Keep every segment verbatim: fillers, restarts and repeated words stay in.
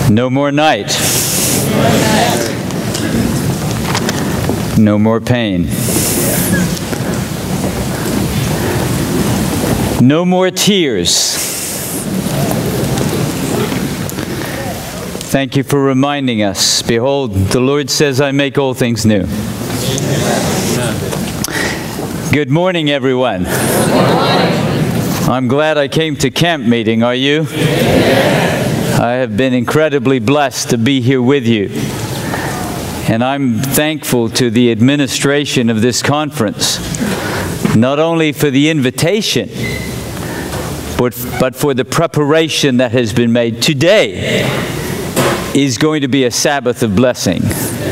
No more night. No more pain. No more tears. Thank you for reminding us. Behold, the Lord says, I make all things new. Good morning, everyone. I'm glad I came to camp meeting. Are you? I have been incredibly blessed to be here with you. And I'm thankful to the administration of this conference, not only for the invitation, but, but for the preparation that has been made. Today is going to be a Sabbath of blessing.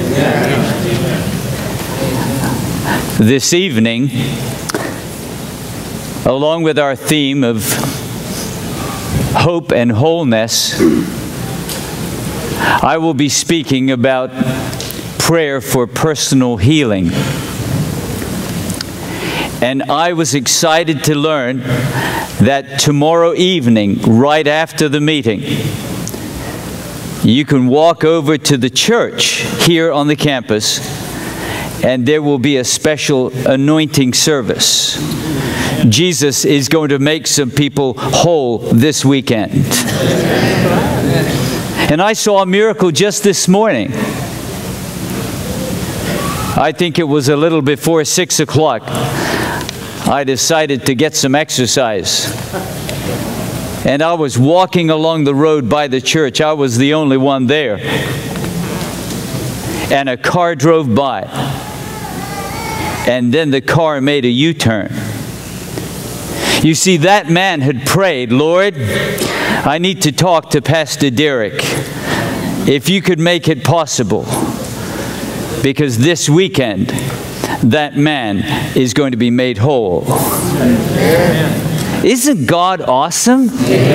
This evening, along with our theme of hope and wholeness, I will be speaking about prayer for personal healing. And I was excited to learn that tomorrow evening, right after the meeting, you can walk over to the church here on the campus, and there will be a special anointing service. Jesus is going to make some people whole this weekend. And I saw a miracle just this morning. I think it was a little before six o'clock. I decided to get some exercise. And I was walking along the road by the church. I was the only one there. And a car drove by. And then the car made a U-turn. You see, that man had prayed, Lord, I need to talk to Pastor Derek. If you could make it possible. Because this weekend, that man is going to be made whole. Isn't God awesome?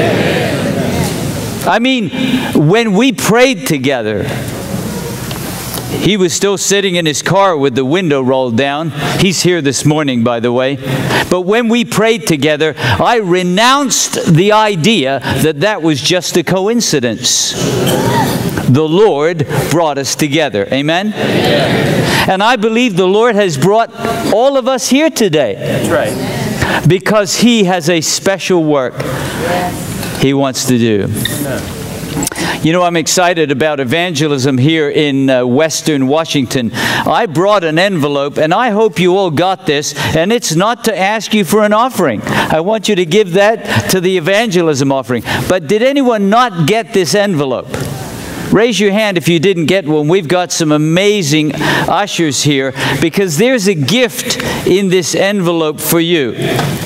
I mean, when we prayed together, he was still sitting in his car with the window rolled down. He's here this morning, by the way. But when we prayed together, I renounced the idea that that was just a coincidence. The Lord brought us together. Amen? Amen? And I believe the Lord has brought all of us here today. That's right. Because He has a special work He wants to do. You know, I'm excited about evangelism here in uh, Western Washington. I brought an envelope, and I hope you all got this, and it's not to ask you for an offering. I want you to give that to the evangelism offering. But did anyone not get this envelope? Raise your hand if you didn't get one. We've got some amazing ushers here, because there's a gift in this envelope for you.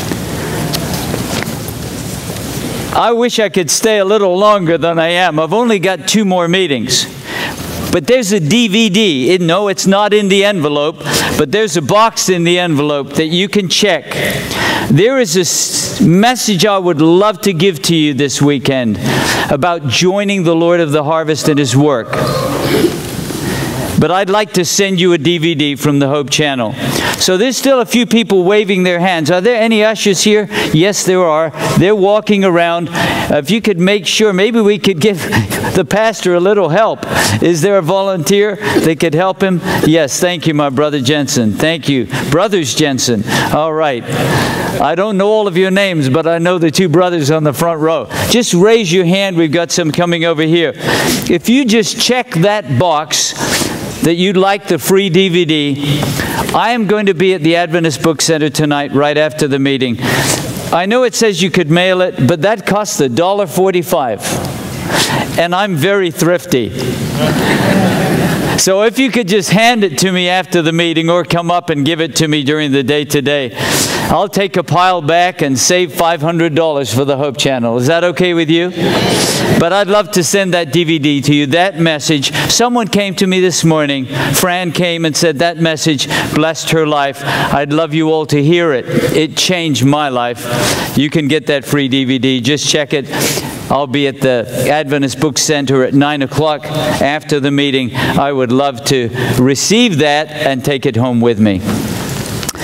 I wish I could stay a little longer than I am. I've only got two more meetings. But there's a D V D. It, no, it's not in the envelope, but there's a box in the envelope that you can check. There is a message I would love to give to you this weekend about joining the Lord of the harvest in His work. But I'd like to send you a D V D from the Hope Channel. So there's still a few people waving their hands. Are there any ushers here? Yes, there are. They're walking around. Uh, if you could make sure, maybe we could give the pastor a little help. Is there a volunteer that could help him? Yes, thank you, my brother Jensen. Thank you. Brothers Jensen. All right. I don't know all of your names, but I know the two brothers on the front row. Just raise your hand. We've got some coming over here. If you just check that box that you'd like the free D V D, I am going to be at the Adventist Book Center tonight right after the meeting. I know it says you could mail it, but that costs a dollar forty-five. And I'm very thrifty. So if you could just hand it to me after the meeting or come up and give it to me during the day today, I'll take a pile back and save five hundred dollars for the Hope Channel. Is that okay with you? But I'd love to send that D V D to you, that message. Someone came to me this morning, Fran came and said that message blessed her life. I'd love you all to hear it. It changed my life. You can get that free D V D. Just check it. I'll be at the Adventist Book Center at nine o'clock after the meeting. I would love to receive that and take it home with me.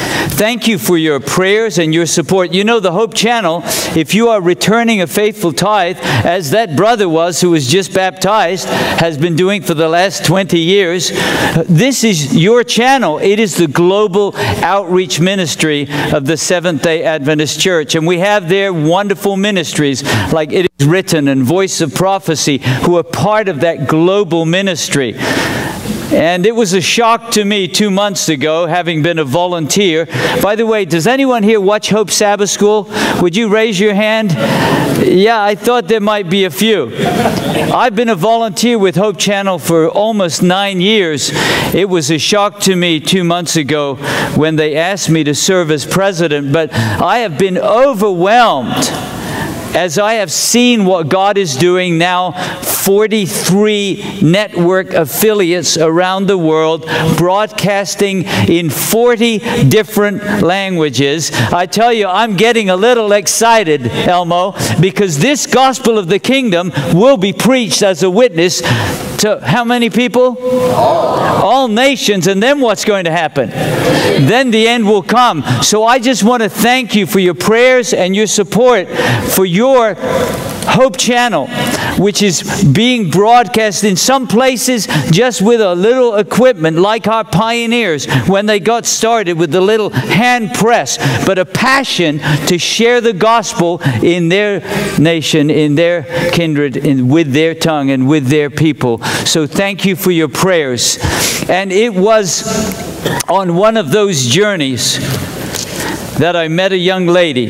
Thank you for your prayers and your support. You know, the Hope Channel, if you are returning a faithful tithe, as that brother was who was just baptized, has been doing for the last twenty years, this is your channel. It is the global outreach ministry of the Seventh-day Adventist Church. And we have there wonderful ministries like It Is Written and Voice of Prophecy, who are part of that global ministry. And it was a shock to me two months ago, having been a volunteer. By the way, does anyone here watch Hope Sabbath School? Would you raise your hand? Yeah, I thought there might be a few. I've been a volunteer with Hope Channel for almost nine years. It was a shock to me two months ago when they asked me to serve as president, but I have been overwhelmed as I have seen what God is doing now. forty-three network affiliates around the world, broadcasting in forty different languages. I tell you, I'm getting a little excited, Elmo, because this gospel of the kingdom will be preached as a witness to how many people? All. All nations. And then what's going to happen? Then the end will come. So I just want to thank you for your prayers and your support for your Hope Channel, which is being broadcast in some places just with a little equipment, like our pioneers when they got started with the little hand press, but a passion to share the gospel in their nation, in their kindred, in, with their tongue and with their people. So thank you for your prayers. And it was on one of those journeys that I met a young lady,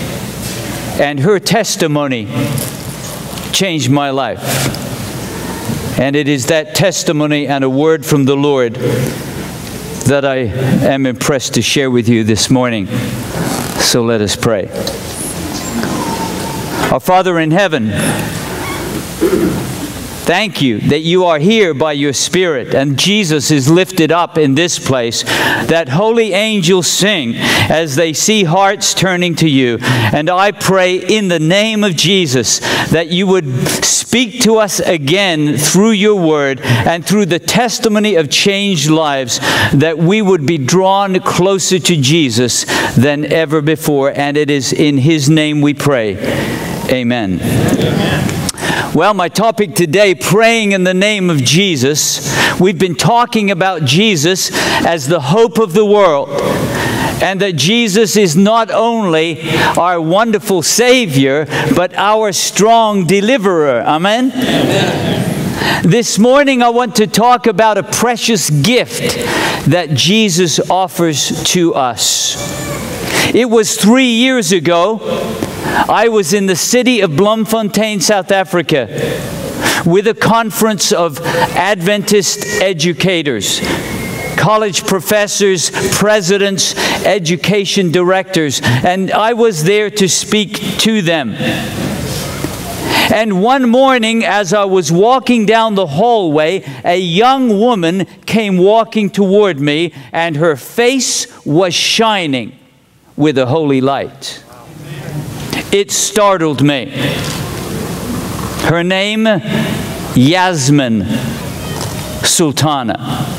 and her testimony changed my life. And it is that testimony and a word from the Lord that I am impressed to share with you this morning. So let us pray. Our Father in heaven, thank you that you are here by your Spirit, and Jesus is lifted up in this place, that holy angels sing as they see hearts turning to you. And I pray in the name of Jesus that you would speak to us again through your word and through the testimony of changed lives, that we would be drawn closer to Jesus than ever before. And it is in his name we pray. Amen. Amen. Well, my topic today, praying in the name of Jesus. We've been talking about Jesus as the hope of the world, and that Jesus is not only our wonderful Savior, but our strong deliverer. Amen? Amen. This morning I want to talk about a precious gift that Jesus offers to us. It was three years ago. I was in the city of Bloemfontein, South Africa, with a conference of Adventist educators, college professors, presidents, education directors, and I was there to speak to them. And one morning, as I was walking down the hallway, a young woman came walking toward me, and her face was shining with a holy light. It startled me. Her name, Yasmin Sultana.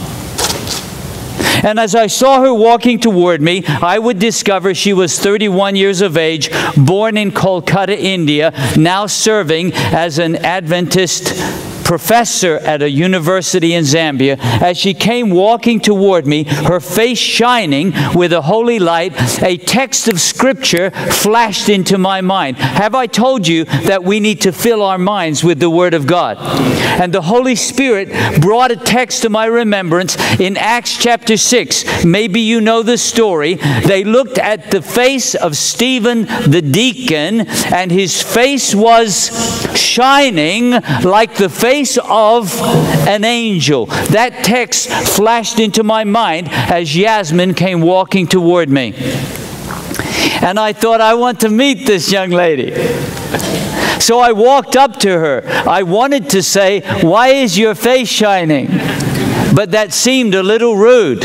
And as I saw her walking toward me, I would discover she was thirty-one years of age, born in Kolkata, India, now serving as an Adventist professor at a university in Zambia. As she came walking toward me, her face shining with a holy light, a text of Scripture flashed into my mind. Have I told you that we need to fill our minds with the Word of God? And the Holy Spirit brought a text to my remembrance in Acts chapter six. Maybe you know the story. They looked at the face of Stephen the deacon, and his face was shining like the face of an angel. That text flashed into my mind as Yasmin came walking toward me. And I thought, I want to meet this young lady. So I walked up to her. I wanted to say, "Why is your face shining?" But that seemed a little rude.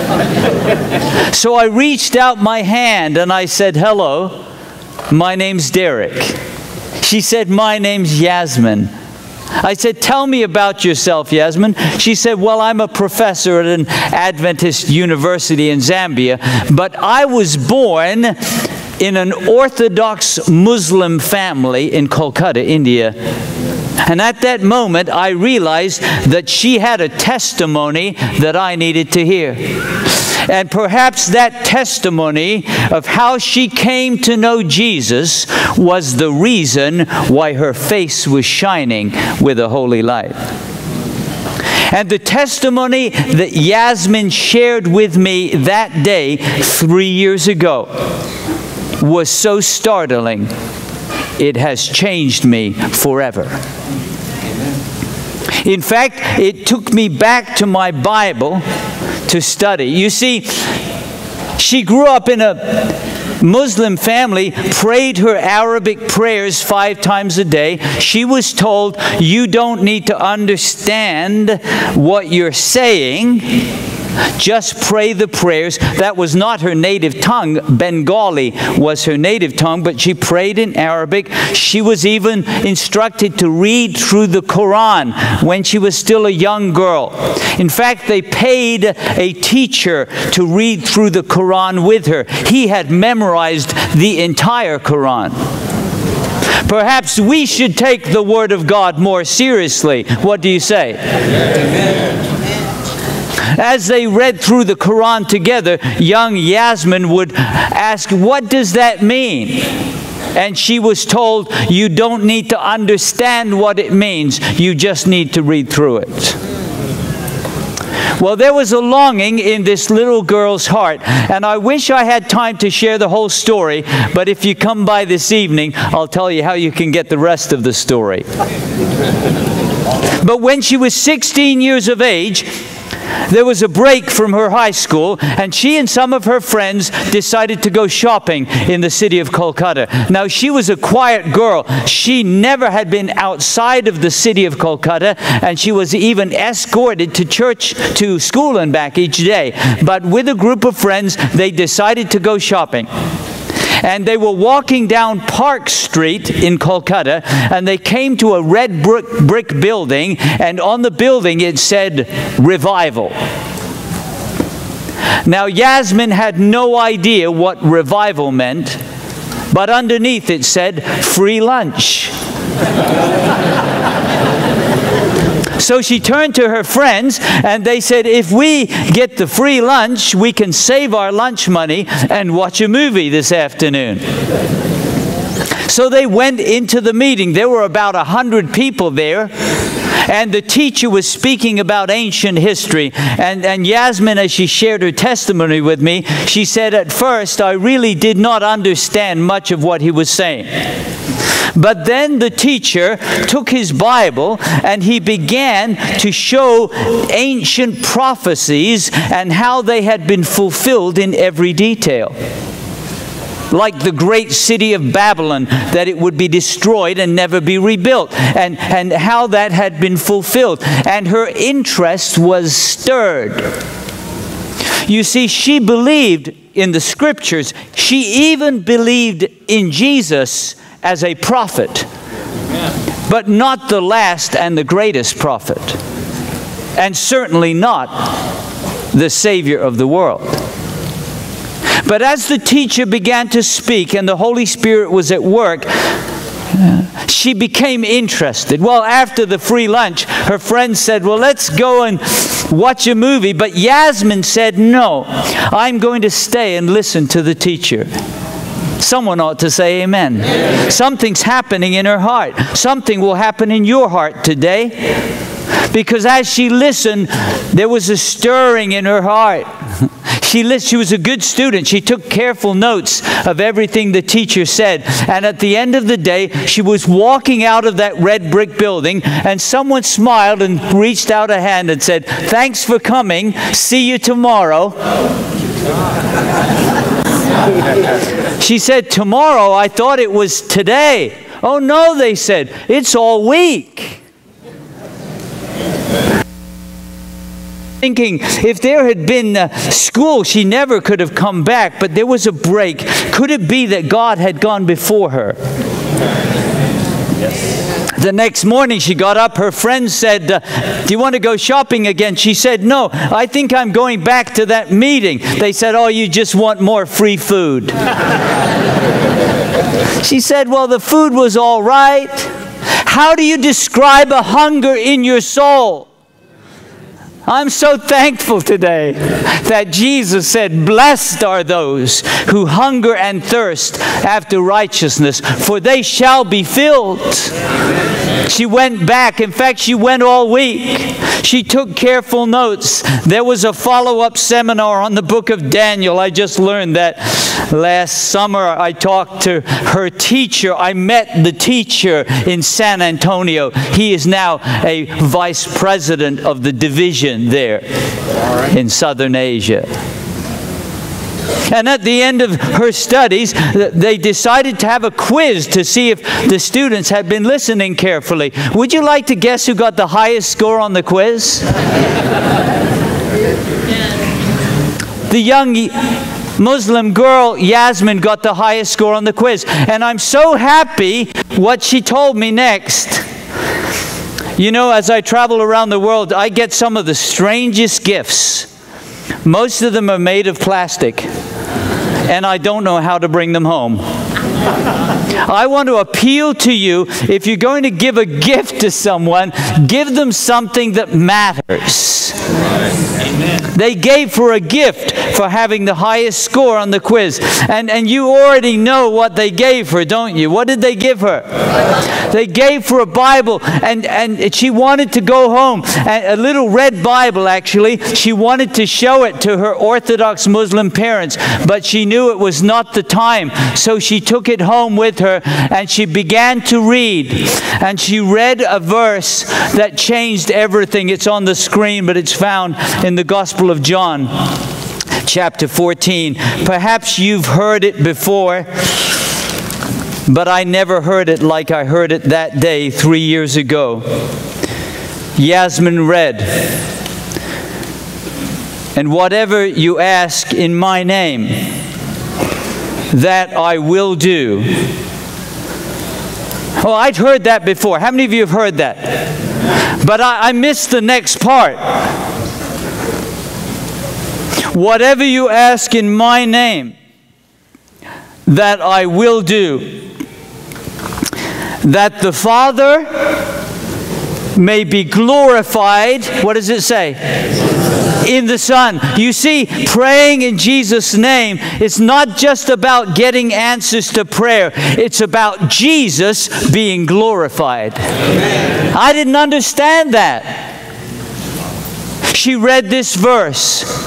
So I reached out my hand and I said, "Hello, my name's Derek." She said, "My name's Yasmin." I said, tell me about yourself, Yasmin. She said, well, I'm a professor at an Adventist university in Zambia, but I was born in an Orthodox Muslim family in Kolkata, India. And at that moment, I realized that she had a testimony that I needed to hear. And perhaps that testimony of how she came to know Jesus was the reason why her face was shining with a holy light. And the testimony that Yasmin shared with me that day, three years ago, was so startling, it has changed me forever. In fact, it took me back to my Bible to study. You see, she grew up in a Muslim family, prayed her Arabic prayers five times a day. She was told, you don't need to understand what you're saying, just pray the prayers. That was not her native tongue. Bengali was her native tongue, but she prayed in Arabic. She was even instructed to read through the Quran when she was still a young girl. In fact, they paid a teacher to read through the Quran with her. He had memorized the entire Quran. Perhaps we should take the Word of God more seriously. What do you say? Amen. As they read through the Quran together, young Yasmin would ask, what does that mean? And she was told, you don't need to understand what it means. You just need to read through it. Well, there was a longing in this little girl's heart, and I wish I had time to share the whole story, but if you come by this evening, I'll tell you how you can get the rest of the story. But when she was sixteen years of age, there was a break from her high school, and she and some of her friends decided to go shopping in the city of Kolkata. Now, she was a quiet girl. She never had been outside of the city of Kolkata, and she was even escorted to church, to school and back each day. But with a group of friends, they decided to go shopping. And they were walking down Park Street in Kolkata, and they came to a red brick, brick building, and on the building it said, Revival. Now, Yasmin had no idea what revival meant, but underneath it said, free lunch. So she turned to her friends, and they said, if we get the free lunch, we can save our lunch money and watch a movie this afternoon. So they went into the meeting. There were about a hundred people there, and the teacher was speaking about ancient history. And, and Yasmin, as she shared her testimony with me, she said, at first, I really did not understand much of what he was saying. But then the teacher took his Bible and he began to show ancient prophecies and how they had been fulfilled in every detail. Like the great city of Babylon, that it would be destroyed and never be rebuilt, and, and how that had been fulfilled. And her interest was stirred. You see, she believed in the Scriptures. She even believed in Jesus as a prophet, but not the last and the greatest prophet, and certainly not the Savior of the world. But as the teacher began to speak and the Holy Spirit was at work, she became interested. Well, after the free lunch, her friends said, well, let's go and watch a movie. But Yasmin said, no, I'm going to stay and listen to the teacher. Someone ought to say amen. Amen. Something's happening in her heart. Something will happen in your heart today. Because as she listened, there was a stirring in her heart. She, listened, she was a good student. She took careful notes of everything the teacher said. And at the end of the day, she was walking out of that red brick building, and someone smiled and reached out a hand and said, thanks for coming. See you tomorrow. She said, tomorrow? I thought it was today. Oh no, they said, it's all week. Thinking, if there had been uh, school, she never could have come back, but there was a break. Could it be that God had gone before her? The next morning she got up, her friend said, uh, do you want to go shopping again? She said, no, I think I'm going back to that meeting. They said, oh, you just want more free food. She said, well, the food was all right. How do you describe a hunger in your soul? I'm so thankful today that Jesus said, blessed are those who hunger and thirst after righteousness, for they shall be filled. She went back. In fact, she went all week. She took careful notes. There was a follow-up seminar on the book of Daniel. I just learned that last summer. I talked to her teacher. I met the teacher in San Antonio. He is now a vice president of the division there in Southern Asia. And at the end of her studies, they decided to have a quiz to see if the students had been listening carefully. Would you like to guess who got the highest score on the quiz? The young Muslim girl, Yasmin, got the highest score on the quiz. And I'm so happy what she told me next. You know, as I travel around the world, I get some of the strangest gifts. Most of them are made of plastic, and I don't know how to bring them home. I want to appeal to you, if you're going to give a gift to someone, give them something that matters. Amen. They gave for a gift for having the highest score on the quiz. And, and you already know what they gave her, don't you? What did they give her? They gave for a Bible, and, and she wanted to go home. A little red Bible, actually. She wanted to show it to her Orthodox Muslim parents, but she knew it was not the time. So she took it home with her, and she began to read. And she read a verse that changed everything. It's on the screen, but it's found in the Gospel of John, chapter fourteen. Perhaps you've heard it before, but I never heard it like I heard it that day three years ago. Yasmin read, "And whatever you ask in my name, that I will do." Oh, I'd heard that before. How many of you have heard that? But I, I missed the next part. Whatever you ask in my name, that I will do, that the Father may be glorified. What does it say? In the Son. You see, praying in Jesus' name, it's not just about getting answers to prayer. It's about Jesus being glorified. Amen. I didn't understand that. She read this verse.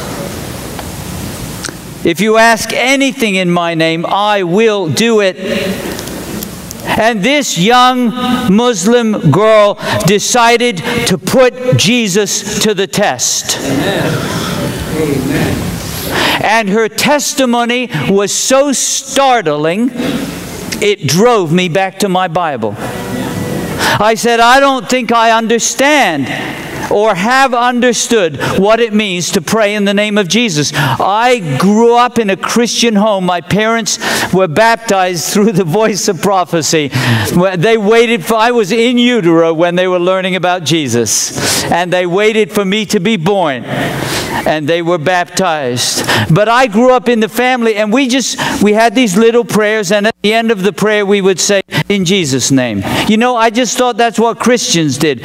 If you ask anything in my name, I will do it. And this young Muslim girl decided to put Jesus to the test. Amen. Amen. And her testimony was so startling, it drove me back to my Bible. I said, I don't think I understand or have understood what it means to pray in the name of Jesus. I grew up in a Christian home. My parents were baptized through the voice of prophecy. They waited for, I was in utero when they were learning about Jesus. And they waited for me to be born. And they were baptized. But I grew up in the family, and we just, we had these little prayers, and at the end of the prayer we would say, in Jesus' name. You know, I just thought that's what Christians did.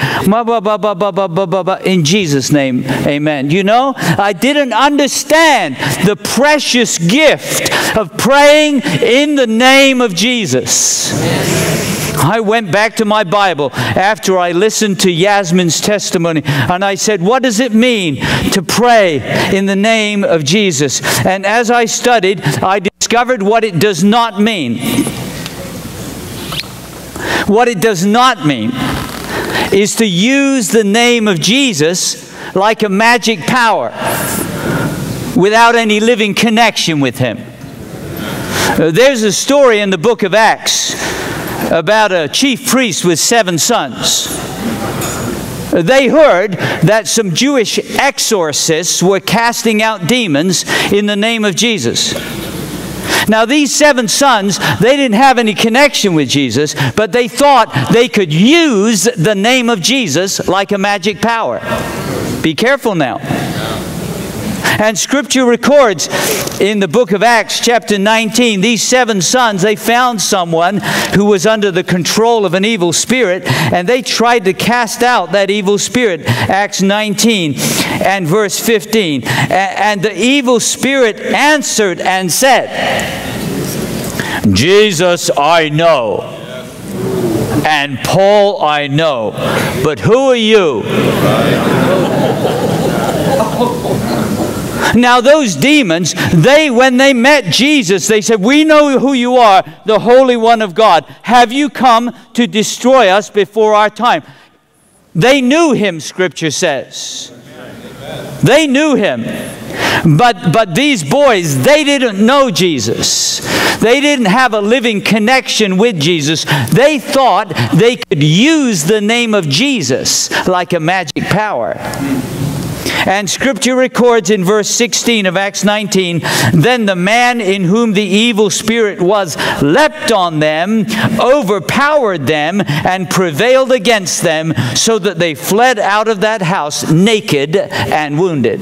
In Jesus' name, amen. You know, I didn't understand the precious gift of praying in the name of Jesus. I went back to my Bible after I listened to Yasmin's testimony, and I said, what does it mean to pray in the name of Jesus? And as I studied, I discovered what it does not mean. What it does not mean is to use the name of Jesus like a magic power without any living connection with Him. There's a story in the book of Acts about a chief priest with seven sons. They heard that some Jewish exorcists were casting out demons in the name of Jesus. Now, these seven sons, they didn't have any connection with Jesus, but they thought they could use the name of Jesus like a magic power. Be careful now. And Scripture records in the book of Acts, chapter nineteen, these seven sons, they found someone who was under the control of an evil spirit, and they tried to cast out that evil spirit. Acts nineteen and verse fifteen. And the evil spirit answered and said, Jesus I know, and Paul I know, but who are you? Now those demons, they, when they met Jesus, they said, we know who you are, the Holy One of God. Have you come to destroy us before our time? They knew him, Scripture says. They knew him. But, but these boys, they didn't know Jesus. They didn't have a living connection with Jesus. They thought they could use the name of Jesus like a magic power. And Scripture records in verse sixteen of Acts nineteen, then the man in whom the evil spirit was leapt on them, overpowered them, and prevailed against them, so that they fled out of that house naked and wounded.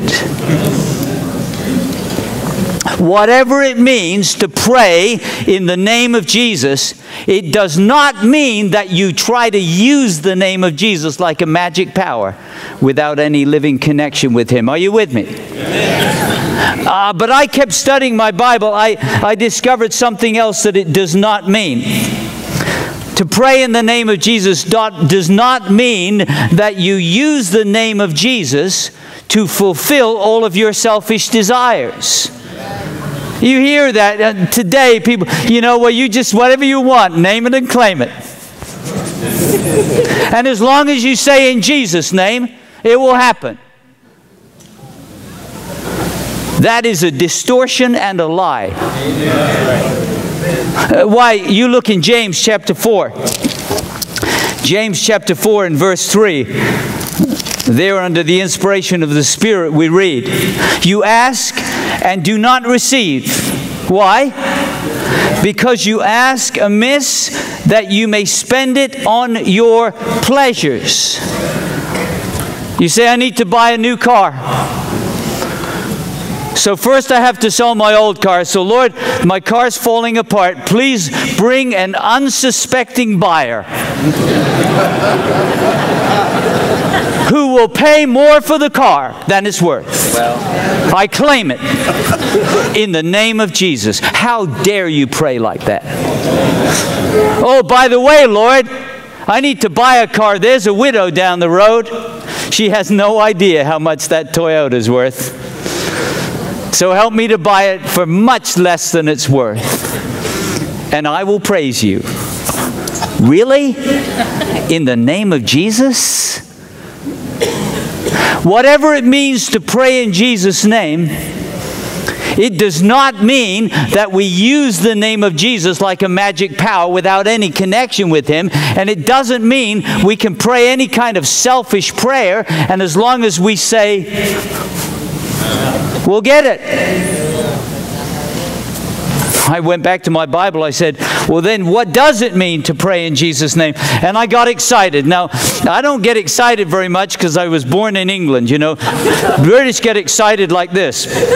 Whatever it means to pray in the name of Jesus, it does not mean that you try to use the name of Jesus like a magic power without any living connection with him. Are you with me? Uh, but I kept studying my Bible. I, I discovered something else that it does not mean. To pray in the name of Jesus does not mean that you use the name of Jesus to fulfill all of your selfish desires. You hear that uh, today, people, you know, well, you just, whatever you want, name it and claim it. And as long as you say in Jesus' name, it will happen. That is a distortion and a lie. Uh, why? You look in James chapter four. James chapter four and verse three. There, under the inspiration of the Spirit, we read, you ask and do not receive. Why? Because you ask amiss, that you may spend it on your pleasures. You say, I need to buy a new car. So first I have to sell my old car. So Lord, my car's falling apart. Please bring an unsuspecting buyer who will pay more for the car than it's worth. Well, I claim it in the name of Jesus. How dare you pray like that? Oh, by the way, Lord, I need to buy a car. There's a widow down the road. She has no idea how much that Toyota's worth. So help me to buy it for much less than it's worth. And I will praise you. Really? In the name of Jesus? Whatever it means to pray in Jesus' name, it does not mean that we use the name of Jesus like a magic power without any connection with him. And it doesn't mean we can pray any kind of selfish prayer, and as long as we say, we'll get it. I went back to my Bible. I said, well, then what does it mean to pray in Jesus' name? And I got excited. Now, I don't get excited very much because I was born in England, you know. British get excited like this. But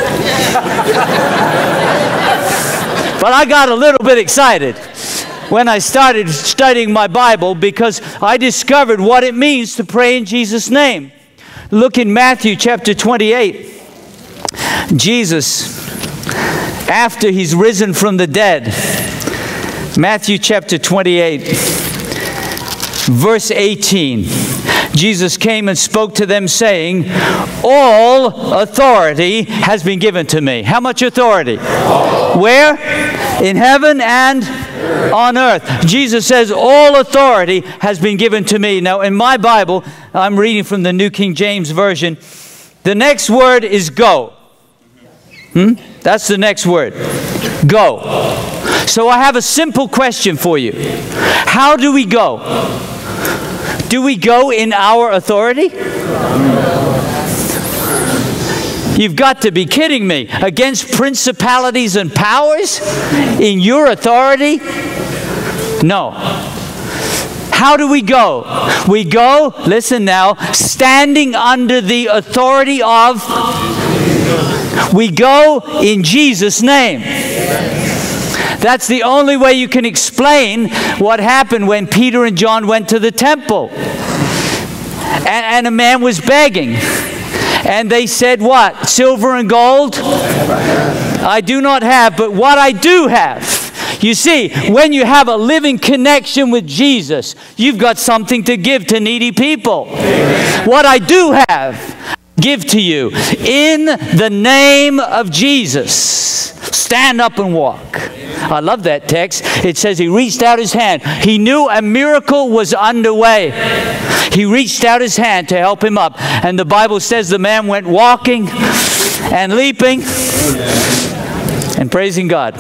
I got a little bit excited when I started studying my Bible, because I discovered what it means to pray in Jesus' name. Look in Matthew chapter twenty-eight. Jesus, after he's risen from the dead, Matthew chapter twenty-eight, verse eighteen, Jesus came and spoke to them, saying, all authority has been given to me. How much authority? Where? In heaven and on earth. Jesus says, all authority has been given to me. Now, in my Bible, I'm reading from the New King James Version. The next word is go. Hmm? That's the next word. Go. So I have a simple question for you. How do we go? Do we go in our authority? You've got to be kidding me. Against principalities and powers in your authority? No. How do we go? We go, listen now, standing under the authority of, we go in Jesus' name. That's the only way you can explain what happened when Peter and John went to the temple. And, and a man was begging. And they said, what? Silver and gold? I do not have, but what I do have. You see, when you have a living connection with Jesus, you've got something to give to needy people. What I do have, give to you. In the name of Jesus, stand up and walk. I love that text. It says he reached out his hand. He knew a miracle was underway. He reached out his hand to help him up. And the Bible says the man went walking and leaping and praising God.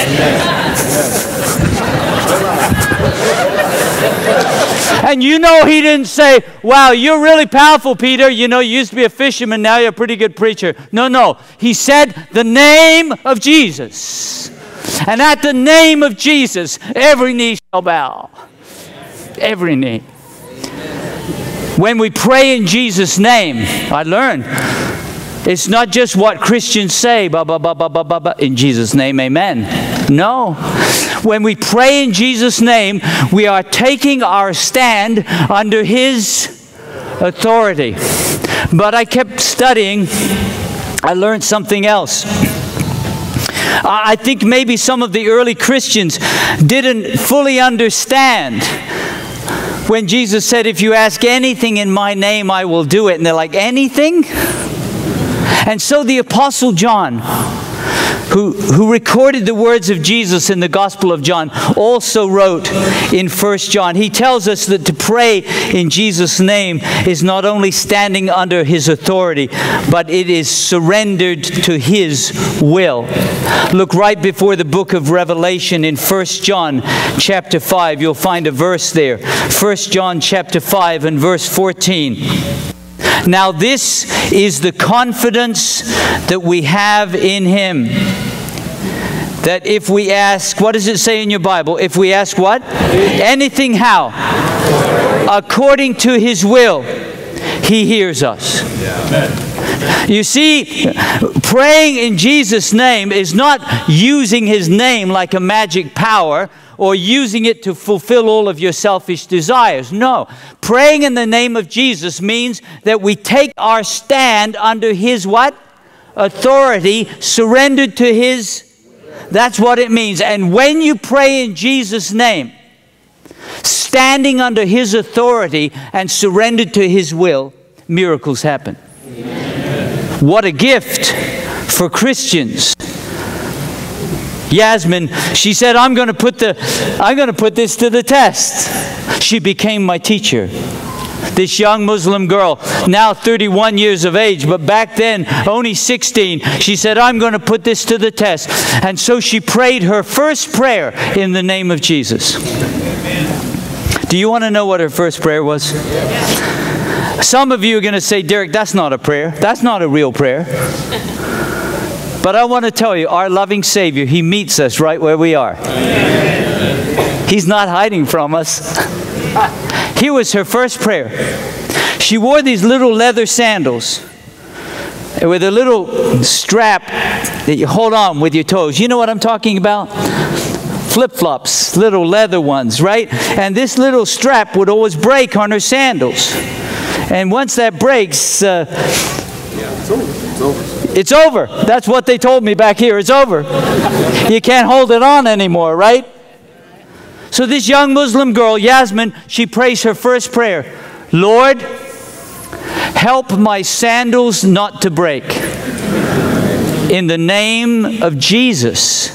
And you know he didn't say, wow, you're really powerful, Peter. You know, you used to be a fisherman, now you're a pretty good preacher. No, no. He said the name of Jesus. And at the name of Jesus, every knee shall bow. Every knee. When we pray in Jesus' name, I learned, it's not just what Christians say, ba, ba, ba, ba, ba, ba, ba, in Jesus' name, amen. No. When we pray in Jesus' name, we are taking our stand under His authority. But I kept studying. I learned something else. I think maybe some of the early Christians didn't fully understand when Jesus said, if you ask anything in my name, I will do it. And they're like, anything? And so the Apostle John, who, who recorded the words of Jesus in the Gospel of John, also wrote in First John. He tells us that to pray in Jesus' name is not only standing under His authority, but it is surrendered to His will. Look right before the book of Revelation in First John chapter five. You'll find a verse there. First John chapter five and verse fourteen. Now this is the confidence that we have in Him, that if we ask, what does it say in your Bible? If we ask what? Anything how? According to His will, He hears us. You see, praying in Jesus' name is not using His name like a magic power or using it to fulfill all of your selfish desires. No. Praying in the name of Jesus means that we take our stand under His what? Authority, surrendered to His. That's what it means. And when you pray in Jesus' name, standing under His authority and surrendered to His will, miracles happen. Amen. What a gift for Christians. Yasmin, she said, I'm going to put the, I'm going to put this to the test. She became my teacher. This young Muslim girl, now thirty-one years of age, but back then only sixteen, she said, I'm going to put this to the test. And so she prayed her first prayer in the name of Jesus. Do you want to know what her first prayer was? Some of you are going to say, Derek, that's not a prayer. That's not a real prayer. But I want to tell you, our loving Savior, He meets us right where we are. He's not hiding from us. Here was her first prayer. She wore these little leather sandals with a little strap that you hold on with your toes. You know what I'm talking about? Flip-flops, little leather ones, right? And this little strap would always break on her sandals. And once that breaks, uh, yeah, it's over. It's over. It's over. That's what they told me back here. It's over. You can't hold it on anymore, right? So this young Muslim girl, Yasmin, she prays her first prayer. Lord, help my sandals not to break. In the name of Jesus.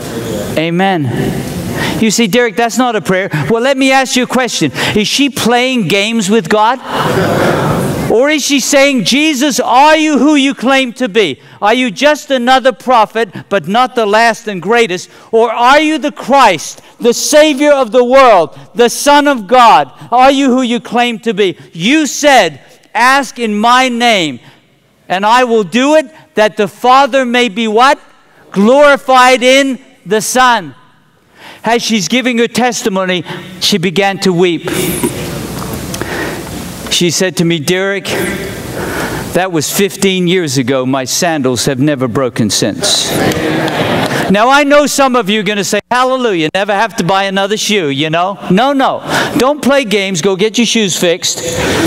Amen. You see, Derek, that's not a prayer. Well, let me ask you a question. Is she playing games with God? Or is she saying, Jesus, are you who you claim to be? Are you just another prophet, but not the last and greatest? Or are you the Christ, the Savior of the world, the Son of God? Are you who you claim to be? You said, ask in my name. And I will do it that the Father may be what? Glorified in the Son. As she's giving her testimony, she began to weep. She said to me, Derek, that was fifteen years ago. My sandals have never broken since. Now, I know some of you are going to say, hallelujah, never have to buy another shoe, you know. No, no. Don't play games. Go get your shoes fixed.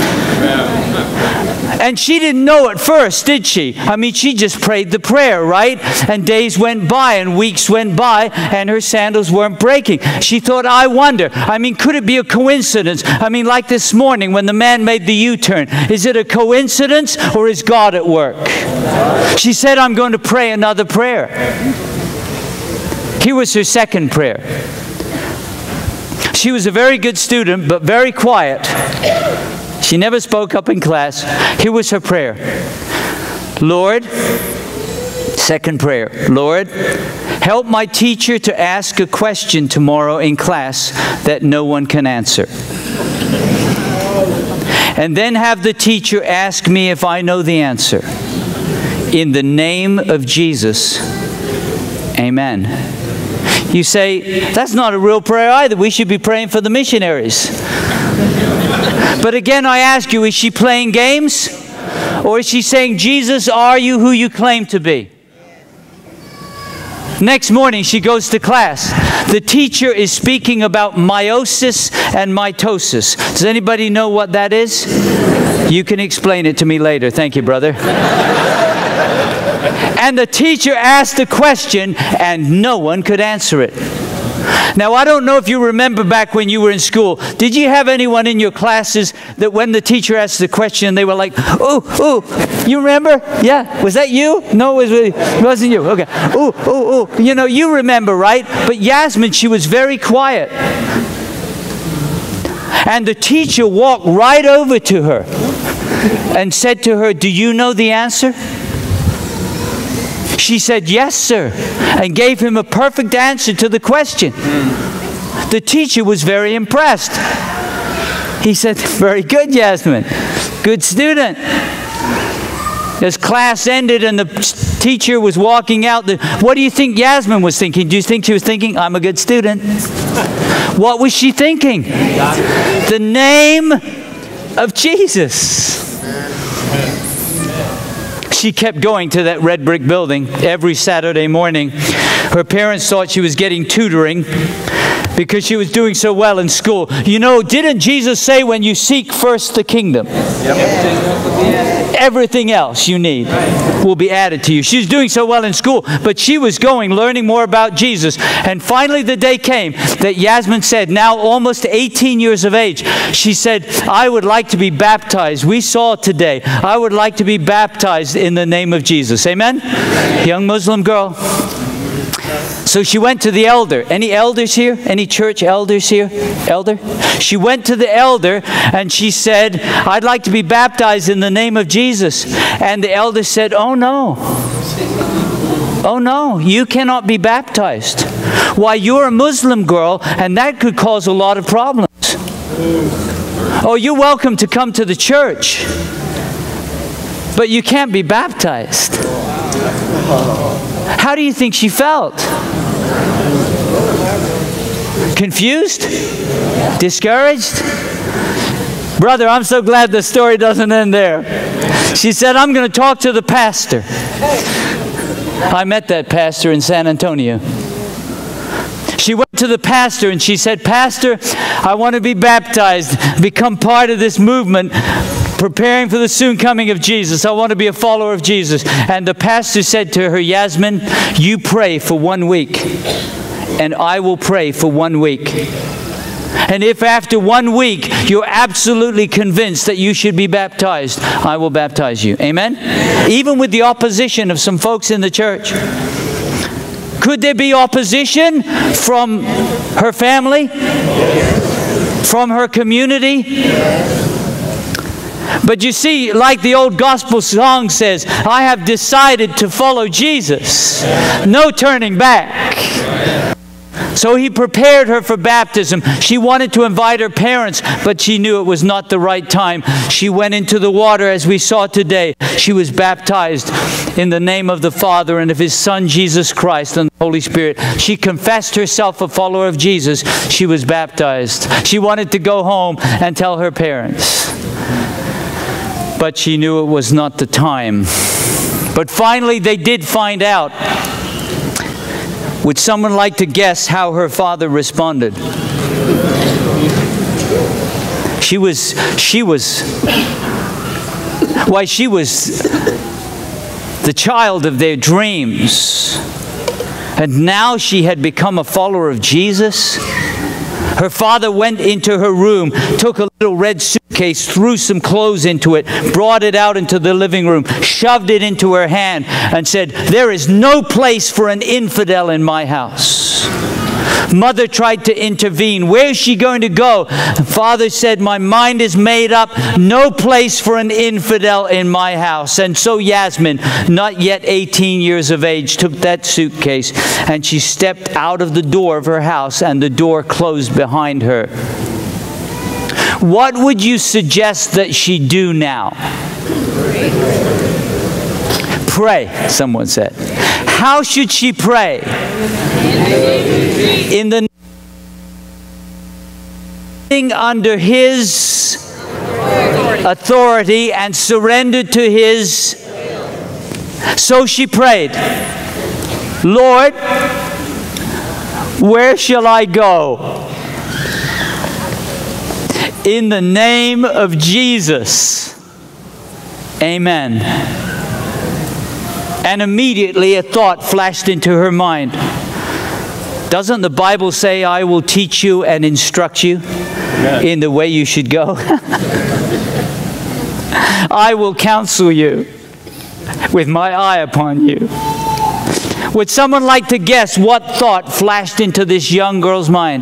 And she didn't know at first, did she? I mean, she just prayed the prayer, right? And days went by and weeks went by and her sandals weren't breaking. She thought, I wonder. I mean, could it be a coincidence? I mean, like this morning when the man made the U-turn. Is it a coincidence or is God at work? She said, I'm going to pray another prayer. Here was her second prayer. She was a very good student, but very quiet. She never spoke up in class. Here was her prayer. Lord, second prayer, Lord, help my teacher to ask a question tomorrow in class that no one can answer. And then have the teacher ask me if I know the answer. In the name of Jesus, amen. You say, that's not a real prayer either. We should be praying for the missionaries. But again, I ask you, is she playing games? Or is she saying, Jesus, are you who you claim to be? Next morning, she goes to class. The teacher is speaking about meiosis and mitosis. Does anybody know what that is? You can explain it to me later. Thank you, brother. And the teacher asked a question, and no one could answer it. Now, I don't know if you remember back when you were in school. Did you have anyone in your classes that when the teacher asked the question, they were like, ooh, ooh, you remember? Yeah, was that you? No, it, was, it wasn't you. Okay. Ooh, ooh, ooh. You know, you remember, right? But Yasmin, she was very quiet. And the teacher walked right over to her and said to her, do you know the answer? She said, yes, sir, and gave him a perfect answer to the question. The teacher was very impressed. He said, very good, Yasmin. Good student. As class ended and the teacher was walking out, the, what do you think Yasmin was thinking? Do you think she was thinking, I'm a good student? What was she thinking? The name of Jesus. She kept going to that red brick building every Saturday morning. Her parents thought she was getting tutoring because she was doing so well in school. You know, didn't Jesus say when you seek first the kingdom, yep, everything else you need will be added to you? She was doing so well in school, but she was going, learning more about Jesus. And finally the day came that Yasmin said, now almost eighteen years of age, she said, I would like to be baptized. We saw it today. I would like to be baptized in the name of Jesus. Amen? Young Muslim girl. So she went to the elder. Any elders here? Any church elders here? Elder? She went to the elder and she said, I'd like to be baptized in the name of Jesus. And the elder said, oh no. Oh no, you cannot be baptized. Why, you're a Muslim girl and that could cause a lot of problems. Oh, you're welcome to come to the church, but you can't be baptized. How do you think she felt? Confused? Discouraged? Brother, I'm so glad the story doesn't end there. She said, I'm going to talk to the pastor. I met that pastor in San Antonio. She went to the pastor and she said, Pastor, I want to be baptized, become part of this movement, preparing for the soon coming of Jesus. I want to be a follower of Jesus. And the pastor said to her, Yasmin, you pray for one week, and I will pray for one week. And if after one week you're absolutely convinced that you should be baptized, I will baptize you. Amen? Even with the opposition of some folks in the church. Could there be opposition from her family? From her community? But you see, like the old gospel song says, I have decided to follow Jesus. No turning back. So he prepared her for baptism. She wanted to invite her parents, but she knew it was not the right time. She went into the water as we saw today. She was baptized in the name of the Father and of His Son, Jesus Christ, and the Holy Spirit. She confessed herself a follower of Jesus. She was baptized. She wanted to go home and tell her parents, but she knew it was not the time. But finally, they did find out. Would someone like to guess how her father responded? She was, she was, why, she was the child of their dreams. And now she had become a follower of Jesus. Her father went into her room, took a little red suitcase, threw some clothes into it, brought it out into the living room, shoved it into her hand, and said, "There is no place for an infidel in my house." Mother tried to intervene. Where is she going to go? Father said, "My mind is made up. No place for an infidel in my house." And so Yasmin, not yet eighteen years of age, took that suitcase and she stepped out of the door of her house, and the door closed behind her. What would you suggest that she do now? Pray, someone said. How should she pray? In the under His authority and surrendered to His. So she prayed, "Lord, where shall I go? In the name of Jesus, amen." And immediately a thought flashed into her mind. Doesn't the Bible say, "I will teach you and instruct you in the way you should go"? I will counsel you with my eye upon you. Would someone like to guess what thought flashed into this young girl's mind?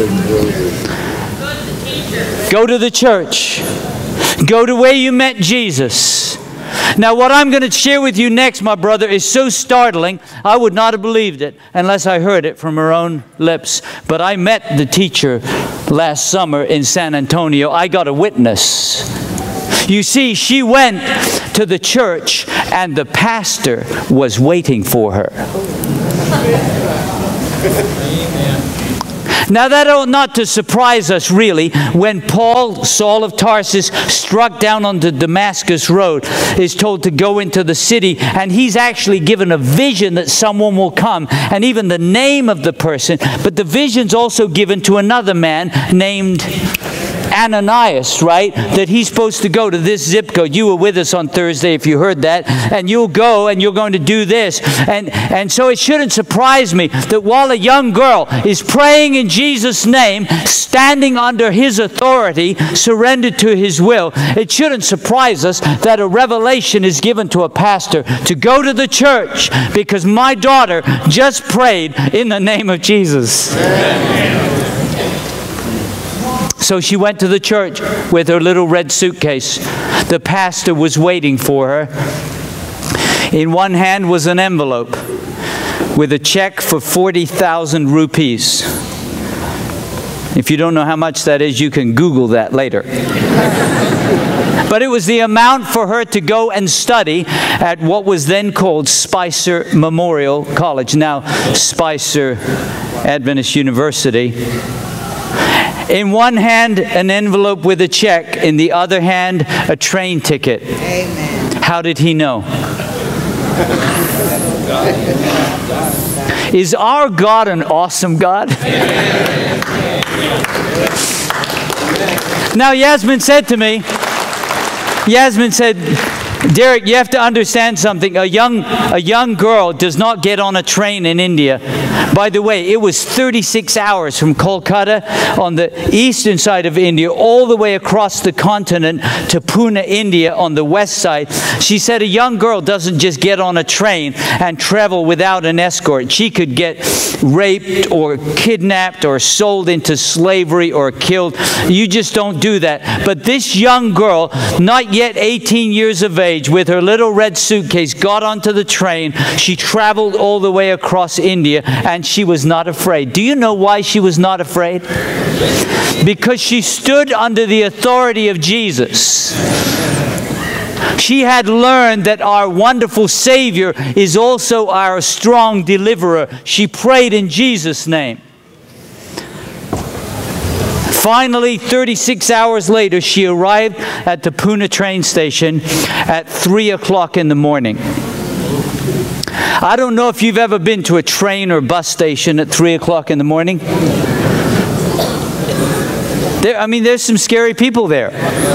Go to the church. Go to where you met Jesus. Now, what I'm going to share with you next, my brother, is so startling, I would not have believed it unless I heard it from her own lips. But I met the teacher last summer in San Antonio. I got a witness. You see, she went to the church and the pastor was waiting for her. Now that ought not to surprise us really when Paul, Saul of Tarsus, struck down on the Damascus road, is told to go into the city, and he's actually given a vision that someone will come, and even the name of the person, but the vision's also given to another man named Ananias, right? That he's supposed to go to this zip code. You were with us on Thursday if you heard that. And you'll go and you're going to do this. And, and so it shouldn't surprise me that while a young girl is praying in Jesus' name, standing under His authority, surrendered to His will, it shouldn't surprise us that a revelation is given to a pastor to go to the church because my daughter just prayed in the name of Jesus. Amen. So she went to the church with her little red suitcase. The pastor was waiting for her. In one hand was an envelope with a check for forty thousand rupees. If you don't know how much that is, you can Google that later. But it was the amount for her to go and study at what was then called Spicer Memorial College, now Spicer Adventist University. In one hand, an envelope with a check. In the other hand, a train ticket. Amen. How did he know? Is our God an awesome God? Now, Yasmin said to me, Yasmin said, "Derek, you have to understand something. A young, a young girl does not get on a train in India." By the way, it was thirty-six hours from Kolkata on the eastern side of India all the way across the continent to Pune, India on the west side. She said a young girl doesn't just get on a train and travel without an escort. She could get raped or kidnapped or sold into slavery or killed. You just don't do that. But this young girl, not yet eighteen years of age, with her little red suitcase, got onto the train. She traveled all the way across India, and she was not afraid. Do you know why she was not afraid? Because she stood under the authority of Jesus. She had learned that our wonderful Savior is also our strong deliverer. She prayed in Jesus' name. Finally, thirty-six hours later, she arrived at the Pune train station at three o'clock in the morning. I don't know if you've ever been to a train or bus station at three o'clock in the morning. There, I mean, there's some scary people there.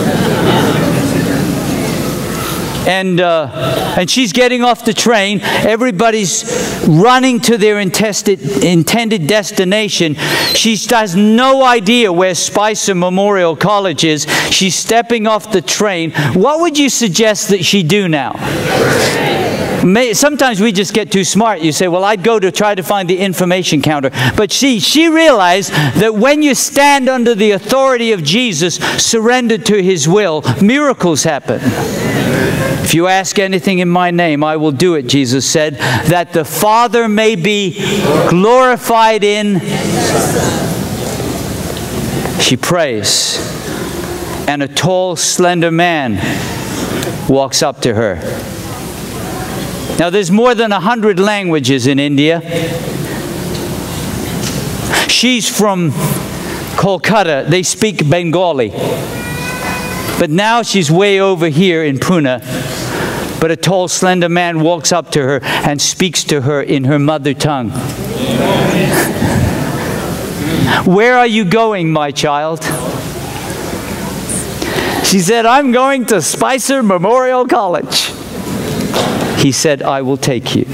And, uh, and she's getting off the train. Everybody's running to their intested, intended destination. She has no idea where Spicer Memorial College is. She's stepping off the train. What would you suggest that she do now? May, sometimes we just get too smart. You say, well, I'd go to try to find the information counter. But she, she realized that when you stand under the authority of Jesus, surrendered to His will, miracles happen. If you ask anything in my name, I will do it, Jesus said, that the Father may be glorified in. She prays, and a tall, slender man walks up to her. Now, there's more than a hundred languages in India. She's from Kolkata. They speak Bengali. But now she's way over here in Pune. But a tall, slender man walks up to her and speaks to her in her mother tongue. Where are you going, my child? She said, I'm going to Spicer Memorial College. He said, I will take you.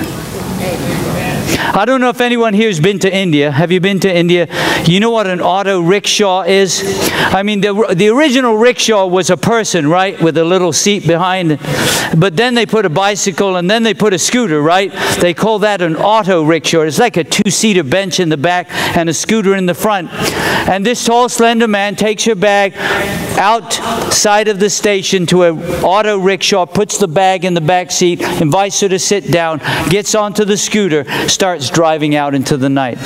I don't know if anyone here has been to India. Have you been to India? You know what an auto rickshaw is? I mean, the, the original rickshaw was a person, right, with a little seat behind. But then they put a bicycle, and then they put a scooter, right? They call that an auto rickshaw. It's like a two-seater bench in the back and a scooter in the front. And this tall, slender man takes her bag outside of the station to an auto rickshaw, puts the bag in the back seat, invites her to sit down, gets onto the scooter, starts driving out into the night.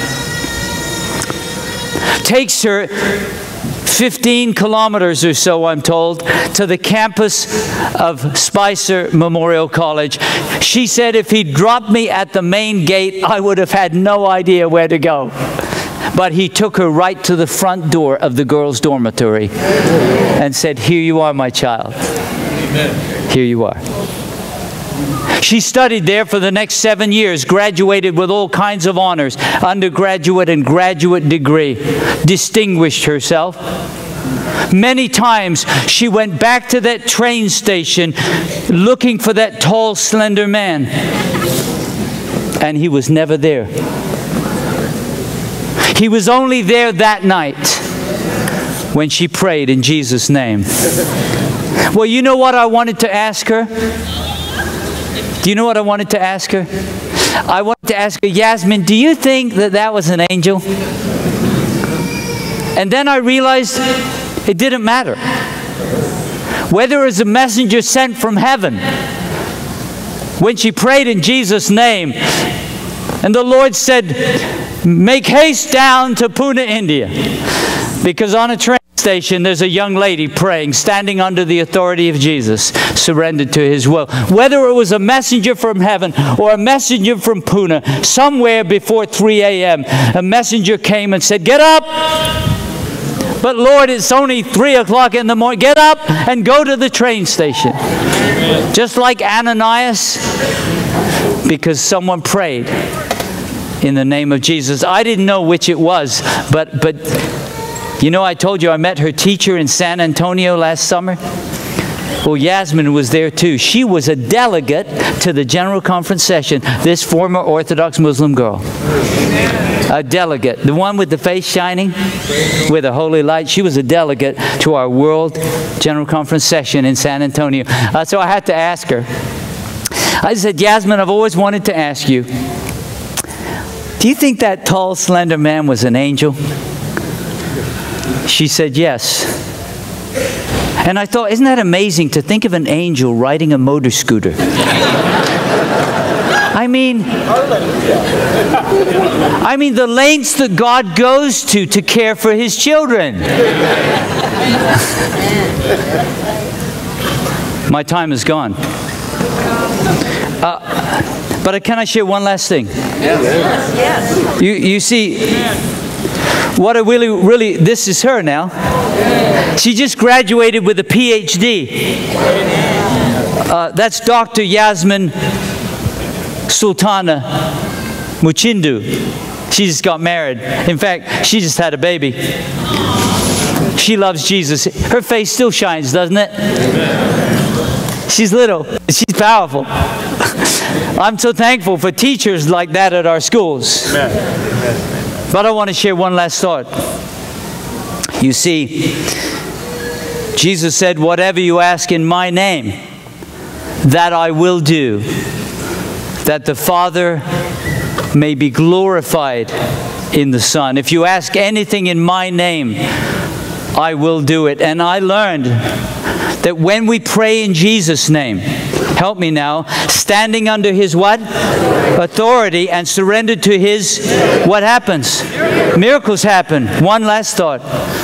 Takes her fifteen kilometers or so, I'm told, to the campus of Spicer Memorial College. She said if he dropped me at the main gate, I would have had no idea where to go. But he took her right to the front door of the girls' dormitory and said, here you are, my child. Amen. Here you are. She studied there for the next seven years, graduated with all kinds of honors, undergraduate and graduate degree, distinguished herself. Many times she went back to that train station looking for that tall, slender man, and he was never there. He was only there that night when she prayed in Jesus' name. Well, you know what I wanted to ask her? Do you know what I wanted to ask her? I wanted to ask her, Yasmin, do you think that that was an angel? And then I realized it didn't matter. Whether it was a messenger sent from heaven, when she prayed in Jesus' name, and the Lord said, make haste down to Pune, India, because on a train station there's a young lady praying, standing under the authority of Jesus, surrendered to His will. Whether it was a messenger from heaven or a messenger from Pune, somewhere before three A M a messenger came and said, get up! But Lord, it's only three o'clock in the morning. Get up and go to the train station. Amen. Just like Ananias, because someone prayed in the name of Jesus. I didn't know which it was, but but you know, I told you I met her teacher in San Antonio last summer. Well, Yasmin was there too. She was a delegate to the General Conference session, this former Orthodox Muslim girl. A delegate, the one with the face shining with a holy light. She was a delegate to our World General Conference session in San Antonio. Uh, so I had to ask her. I said, Yasmin, I've always wanted to ask you, do you think that tall, slender man was an angel? She said, yes. And I thought, isn't that amazing to think of an angel riding a motor scooter? I mean, I mean the lengths that God goes to to care for His children. My time is gone. Uh, but can I share one last thing? Yes. You, you see, what I really, really, this is her now. She just graduated with a P H D. Uh, that's Doctor Yasmin Sultana Muchindu. She just got married. In fact, she just had a baby. She loves Jesus. Her face still shines, doesn't it? She's little. She's powerful. I'm so thankful for teachers like that at our schools. But I want to share one last thought. You see, Jesus said, whatever you ask in my name, that I will do, that the Father may be glorified in the Son. If you ask anything in my name, I will do it. And I learned that when we pray in Jesus' name, help me now, standing under His what? Authority and surrendered to His, what happens? Miracles happen. One last thought.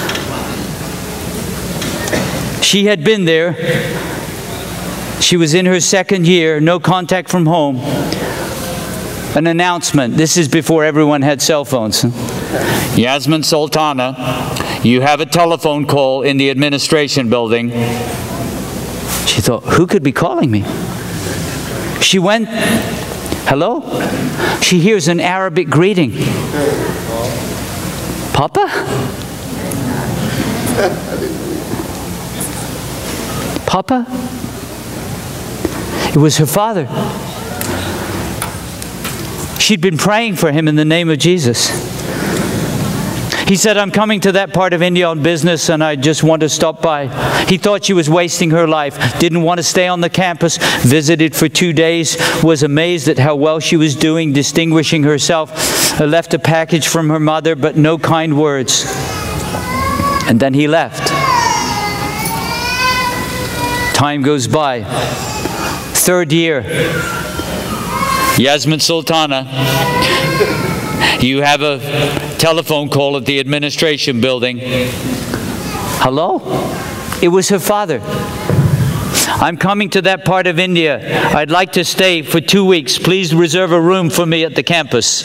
She had been there. She was in her second year, no contact from home. An announcement. This is before everyone had cell phones. Yasmin Sultana, you have a telephone call in the administration building. She thought, who could be calling me? She went, hello? She hears an Arabic greeting. Papa? Papa? It was her father. She'd been praying for him in the name of Jesus. He said, I'm coming to that part of India on business and I just want to stop by. He thought she was wasting her life, didn't want to stay on the campus, visited for two days, was amazed at how well she was doing, distinguishing herself, uh, left a package from her mother, but no kind words. And then he left. Time goes by. Third year. Yasmin Sultana, you have a telephone call at the administration building. Hello? It was her father. I'm coming to that part of India. I'd like to stay for two weeks. Please reserve a room for me at the campus.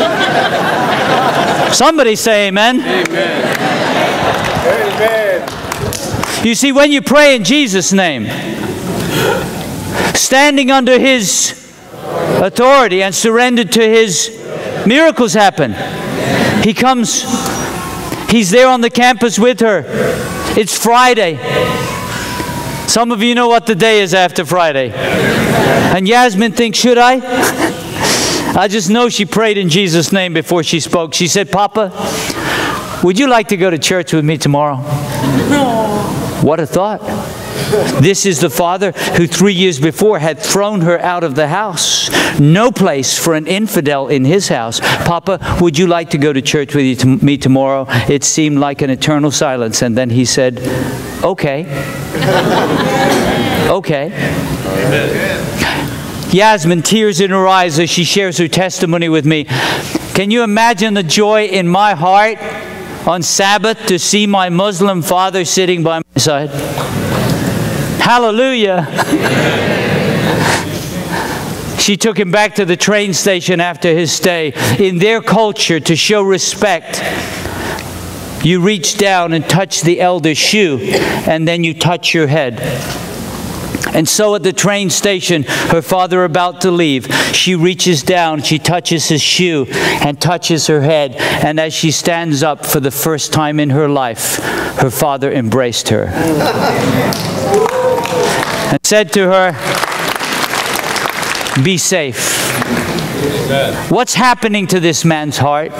Somebody say amen. Amen. Amen. You see, when you pray in Jesus' name, standing under His authority and surrendered to His, miracles happen. He comes, he's there on the campus with her. It's Friday. Some of you know what the day is after Friday. And Yasmin thinks, should I? I just know she prayed in Jesus' name before she spoke. She said, Papa, would you like to go to church with me tomorrow? What a thought. This is the father who three years before had thrown her out of the house. No place for an infidel in his house. Papa, would you like to go to church with you to me tomorrow? It seemed like an eternal silence. And then he said, okay. Okay. Yasmin, tears in her eyes as she shares her testimony with me. Can you imagine the joy in my heart on Sabbath to see my Muslim father sitting by my side? Hallelujah. She took him back to the train station after his stay. In their culture, to show respect, you reach down and touch the elder's shoe, and then you touch your head. And so at the train station, her father about to leave, she reaches down, she touches his shoe and touches her head. And as she stands up for the first time in her life, her father embraced her and said to her, be safe. What's happening to this man's heart?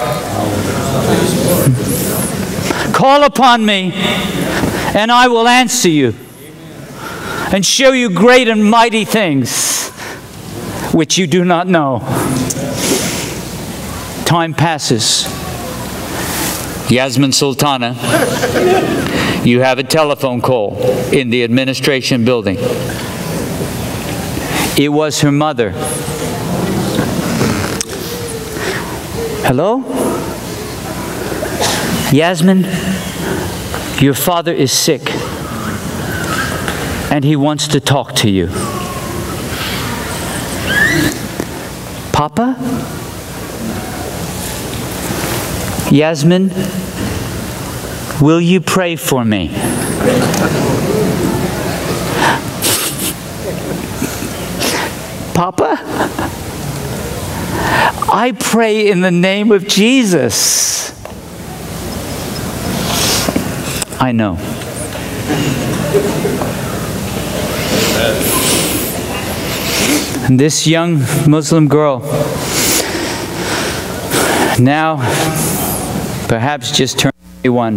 Call upon me and I will answer you and show you great and mighty things which you do not know. Time passes. Yasmin Sultana, you have a telephone call in the administration building. It was her mother Hello? Yasmin, your father is sick, and he wants to talk to you. Papa? Yasmin, will you pray for me? Papa? I pray in the name of Jesus. I know. And this young Muslim girl, now perhaps just turned twenty-one,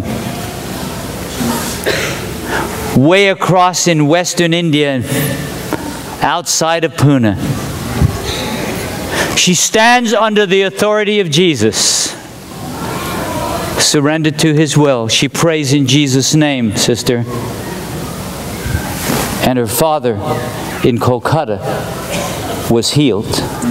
way across in western India, outside of Pune. She stands under the authority of Jesus, surrendered to His will. She prays in Jesus' name, sister. And her father in Kolkata was healed.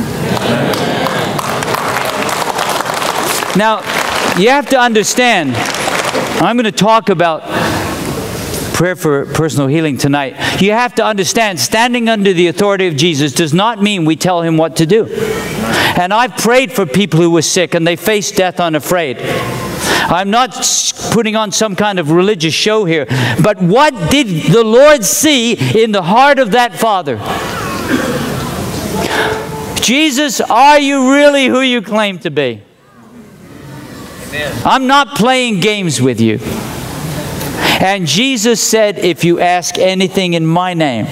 Now, you have to understand, I'm going to talk about prayer for personal healing tonight. You have to understand, standing under the authority of Jesus does not mean we tell Him what to do. And I've prayed for people who were sick and they faced death unafraid. I'm not putting on some kind of religious show here, but what did the Lord see in the heart of that father? Jesus, are you really who you claim to be? Amen. I'm not playing games with you. And Jesus said, if you ask anything in my name.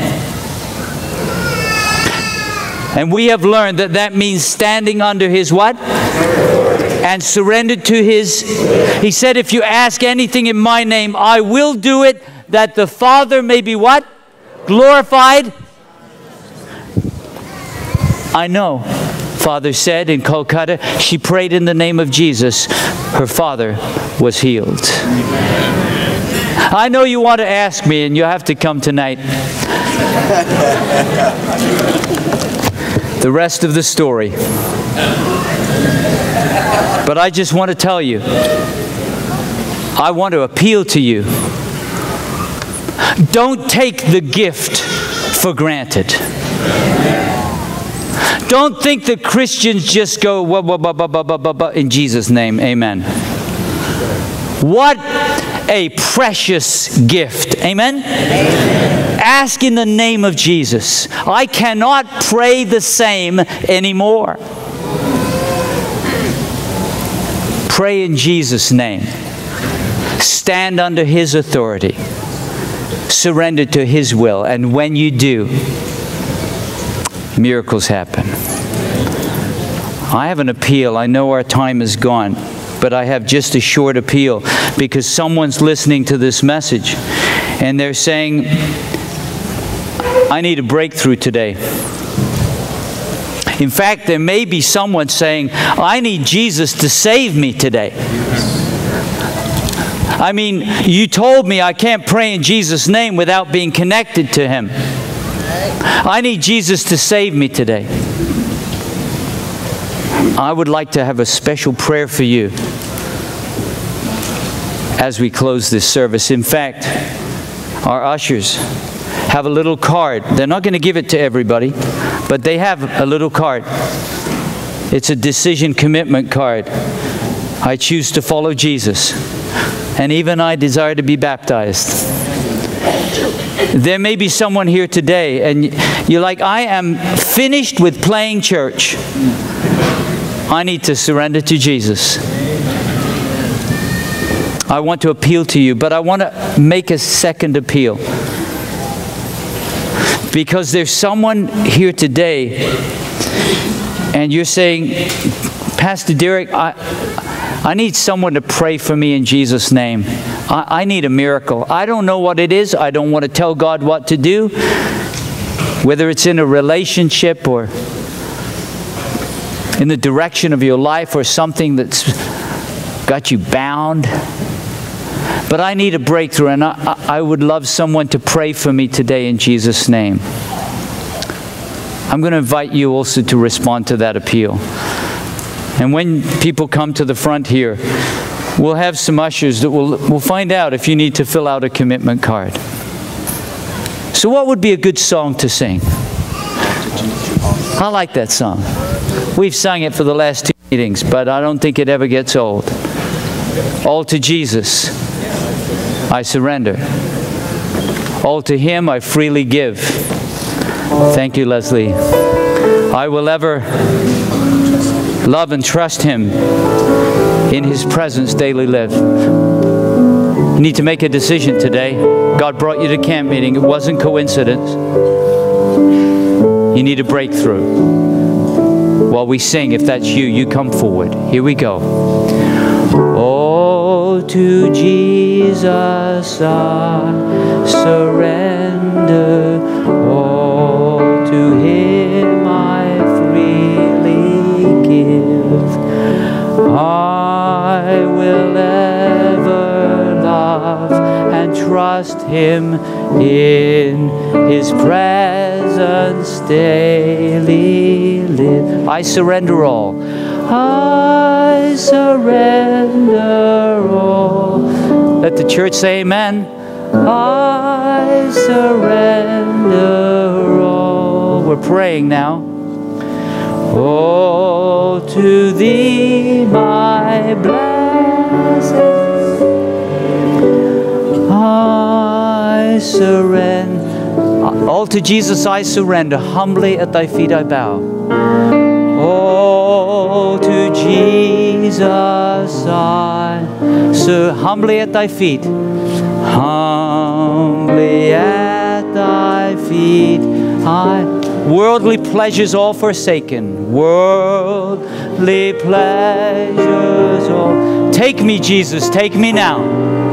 And we have learned that that means standing under His what? And surrendered to His. He said, if you ask anything in my name, I will do it, that the Father may be what? Glorified. I know, Father said in Kolkata, she prayed in the name of Jesus. Her father was healed. I know you want to ask me, and you have to come tonight. The rest of the story. But I just want to tell you, I want to appeal to you. Don't take the gift for granted. Don't think that Christians just go, wah, wah, wah, wah, wah, wah, wah, in Jesus' name, amen. What a precious gift, amen? Amen? Ask in the name of Jesus. I cannot pray the same anymore. Pray in Jesus' name. Stand under His authority. Surrender to His will. And when you do, miracles happen. I have an appeal. I know our time is gone, but I have just a short appeal because someone's listening to this message and they're saying, I need a breakthrough today. In fact, there may be someone saying, I need Jesus to save me today. I mean, you told me I can't pray in Jesus' name without being connected to Him. I need Jesus to save me today. I would like to have a special prayer for you as we close this service. In fact, our ushers have a little card. They're not going to give it to everybody, but they have a little card. It's a decision commitment card. I choose to follow Jesus, and even I desire to be baptized. There may be someone here today and you're like, I am finished with playing church. I need to surrender to Jesus. I want to appeal to you, but I want to make a second appeal. Because there's someone here today and you're saying, Pastor Derek, I, I need someone to pray for me in Jesus' name. I, I need a miracle. I don't know what it is. I don't want to tell God what to do, whether it's in a relationship or in the direction of your life or something that's got you bound. But I need a breakthrough, and I, I would love someone to pray for me today in Jesus' name. I'm going to invite you also to respond to that appeal. And when people come to the front here, we'll have some ushers that will will find out if you need to fill out a commitment card. So what would be a good song to sing? I like that song. We've sung it for the last two meetings, but I don't think it ever gets old. All to Jesus I surrender. All to Him I freely give. Thank you, Leslie. I will ever love and trust Him. In His presence daily live. You need to make a decision today. God brought you to camp meeting. It wasn't coincidence. You need a breakthrough. While we sing, if that's you, you come forward. Here we go. Oh, to Jesus I surrender. All to Him I freely give. I will ever love and trust Him in His presence daily live. I surrender all. I surrender all. Let the church say amen. I surrender all. We're praying now. Oh, to Thee, my blessed, I surrender. All to Jesus I surrender. Humbly at Thy feet I bow. Oh, to Jesus I so humbly at Thy feet. Humbly at Thy feet I. Worldly pleasures all forsaken. Worldly pleasures all. Take me, Jesus, take me now.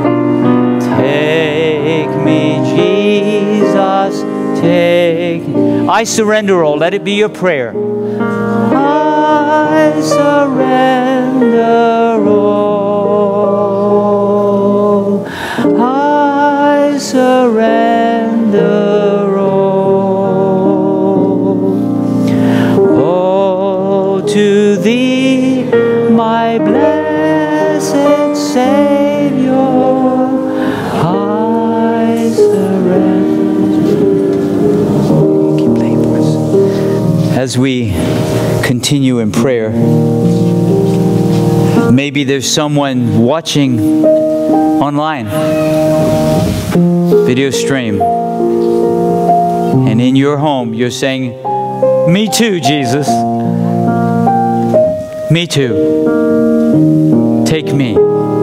Take me, Jesus, take. I surrender all. Let it be your prayer. I surrender all. I surrender all. To Thee, my blessed Savior, I surrender. Keep playing for us. As we continue in prayer, maybe there's someone watching online, video stream, and in your home you're saying, me too, Jesus. Me too. Take me.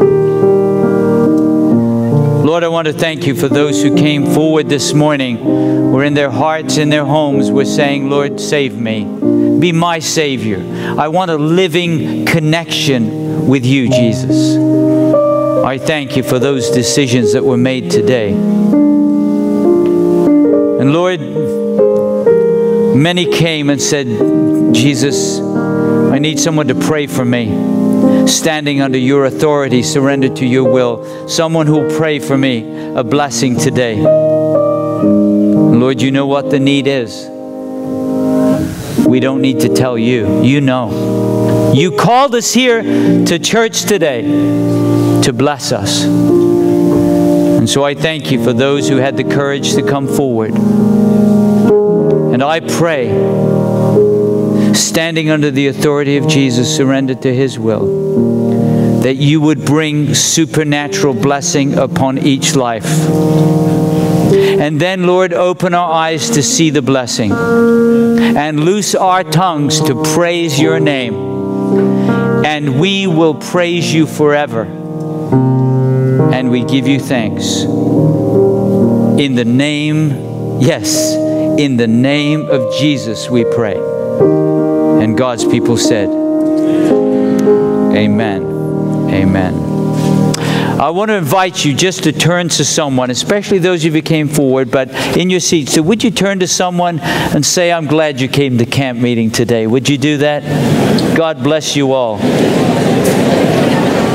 Lord, I want to thank you for those who came forward this morning, where in their hearts, in their homes, were saying, Lord, save me. Be my Savior. I want a living connection with you, Jesus. I thank you for those decisions that were made today. And Lord, many came and said, Jesus, I need someone to pray for me. Standing under your authority, surrendered to your will. Someone who will pray for me, a blessing today. Lord, you know what the need is. We don't need to tell you. You know. You called us here to church today to bless us. And so I thank you for those who had the courage to come forward. And I pray, standing under the authority of Jesus, surrendered to His will, that you would bring supernatural blessing upon each life. And then, Lord, open our eyes to see the blessing and loose our tongues to praise your name. And we will praise you forever. And we give you thanks. In the name, yes, in the name of Jesus we pray. And God's people said, amen. Amen. I want to invite you just to turn to someone, especially those of you who came forward, but in your seats. So would you turn to someone and say, I'm glad you came to camp meeting today. Would you do that? God bless you all.